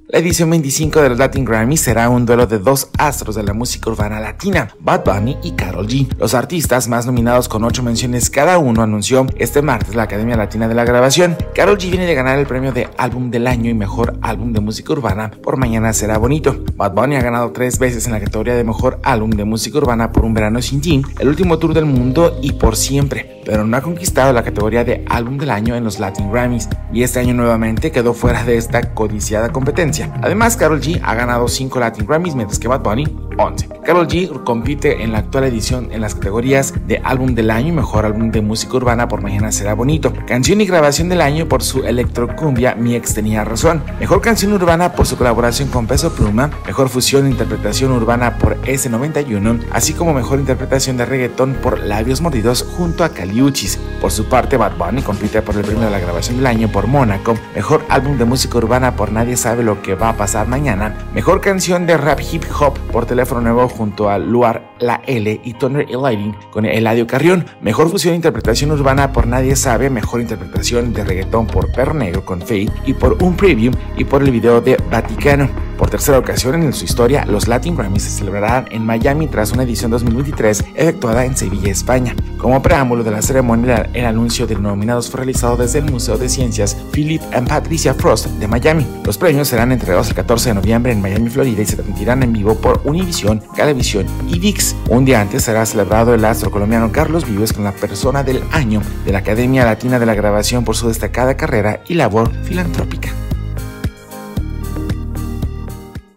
La edición 25 de los Latin Grammys será un duelo de dos astros de la música urbana latina, Bad Bunny y Karol G. Los artistas más nominados con 8 menciones cada uno anunció este martes la Academia Latina de la Grabación. Karol G viene de ganar el premio de Álbum del Año y Mejor Álbum de Música Urbana por Mañana Será Bonito. Bad Bunny ha ganado 3 veces en la categoría de Mejor Álbum de Música Urbana por Un Verano Sin Ti, El Último Tour del Mundo y Por Siempre, pero no ha conquistado la categoría de Álbum del Año en los Latin Grammys y este año nuevamente quedó fuera de esta codiciada competencia. Además, Karol G ha ganado 5 Latin Grammys, mientras que Bad Bunny 11. Karol G compite en la actual edición en las categorías de Álbum del Año y Mejor Álbum de Música Urbana por Mañana Será Bonito, Canción y Grabación del Año por su electrocumbia Mi Ex Tenía Razón, Mejor Canción Urbana por su colaboración con Peso Pluma, Mejor Fusión e Interpretación Urbana por S91, así como Mejor Interpretación de Reggaetón por Labios Mordidos junto a Kali Uchis. Por su parte, Bad Bunny compite por el premio de la Grabación del Año por Mónaco, Mejor Álbum de Música Urbana por Nadie Sabe Lo Que Va a Pasar Mañana, Mejor Canción de Rap Hip Hop por Teléfono Nuevo junto a Luar La L y Thunder y Lightning con Eladio Carrión, Mejor Fusión e Interpretación Urbana por Nadie Sabe, Mejor Interpretación de Reggaetón por Perro Negro con Faith y por Un Preview y por el video de Vaticano. Por tercera ocasión en su historia, los Latin Grammys se celebrarán en Miami tras una edición 2023 efectuada en Sevilla, España. Como preámbulo de la ceremonia, el anuncio de nominados fue realizado desde el Museo de Ciencias Philip and Patricia Frost de Miami. Los premios serán entregados el 14 de noviembre en Miami, Florida y se transmitirán en vivo por Univision, Calavisión y ViX. Un día antes será celebrado el astro colombiano Carlos Vives con la Persona del Año de la Academia Latina de la Grabación por su destacada carrera y labor filantrópica.